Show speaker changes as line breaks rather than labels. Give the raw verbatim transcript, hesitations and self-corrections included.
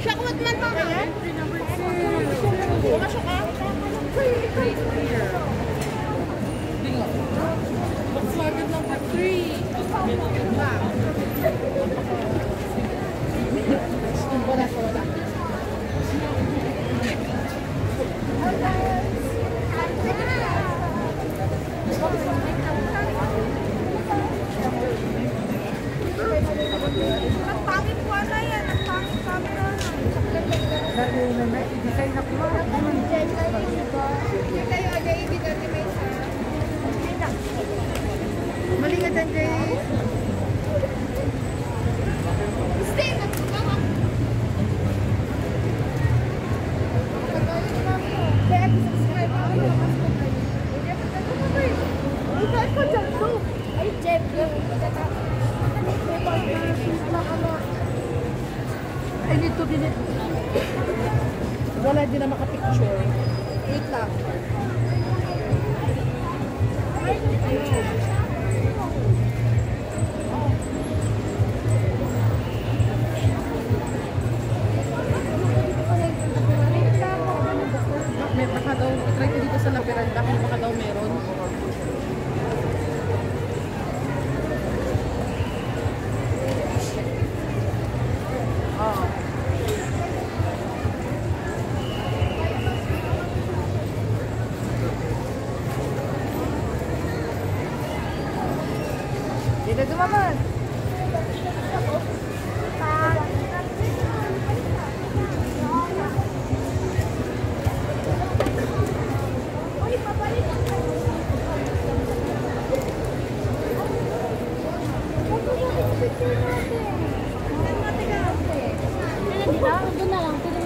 Siya kumat man pa kaya? Wala siya ka? Right here. Bingo. Volkswagen number three. Wala siya, wala.
Ang pangit po na yan. Ang pangit camera.
Dati na na, i-design na ko.
Hindi kayo agay ibigati may sa...
Mali ka dyan, Jay.
Stay! Kaya subscribe ako. Ay, kahit ko dyan to. Ay, Jeff.
I need to delete.
Wala din na makapicture. Wait lang. May baka daw, try ko dito sa lapiran, baka baka daw meron. Oh.
Dito dumaman.
Doon na lang.